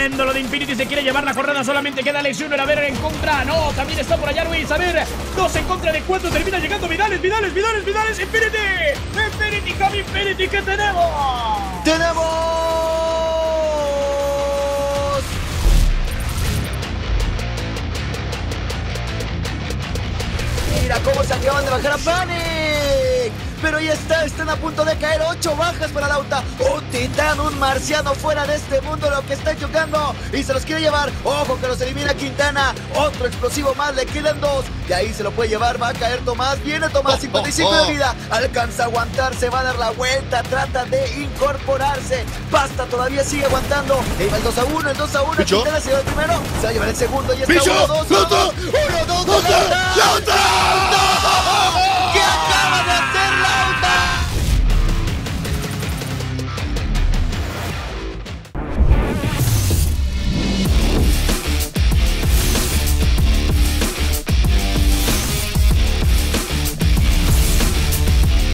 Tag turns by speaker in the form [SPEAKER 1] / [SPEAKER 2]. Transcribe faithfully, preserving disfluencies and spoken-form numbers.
[SPEAKER 1] tremendo lo de Infinity. Se quiere llevar la corona. Solamente queda Alex Junior. A ver, en contra. No, también está por allá Luis. A ver, dos en contra de cuatro. Termina llegando Vidales, Vidales, Vidales, Vidales. Infinity. Infinity, Javi Infinity. ¿Qué tenemos?
[SPEAKER 2] ¡Tenemos! Mira cómo se acaban de bajar a Panic. Pero ya está, están a punto de caer. Ocho bajas para Lauta. Un titán, un marciano fuera de este mundo. Lo que está chocando y se los quiere llevar. Ojo que los elimina Quintana. Otro explosivo más, le quedan dos. Y ahí se lo puede llevar, va a caer Tomás. Viene Tomás, cincuenta y cinco de vida. Alcanza a aguantar, se va a dar la vuelta. Trata de incorporarse. Basta, todavía sigue aguantando. Ahí va el dos a uno, el dos a uno. Quintana se lleva el primero. Se va a llevar el segundo. Y está uno dos. uno dos. uno dos. ¡Lauta!